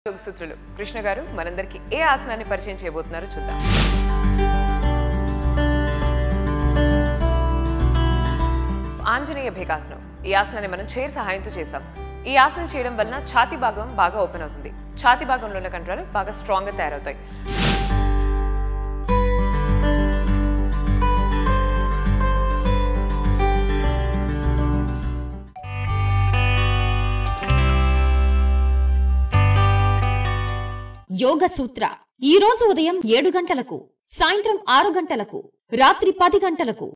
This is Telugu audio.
యోగసూత్రులు కృష్ణ గారు మనందరికి ఏ ఆసనాన్ని పరిచయం చేయబోతున్నారో చూద్దాం. ఆంజనేయ భేగాసనం. ఈ ఆసనాన్ని మనం చైర్ సహాయంతో చేసాం. ఈ ఆసనం చేయడం వలన ఛాతీ భాగం బాగా ఓపెన్ అవుతుంది. ఛాతీ భాగంలో ఉన్న కండరాలు బాగా స్ట్రాంగ్ గా తయారవుతాయి. యోగ సూత్ర ఈ రోజు ఉదయం 7 గంటలకు, సాయంత్రం 6 గంటలకు, రాత్రి 10 గంటలకు.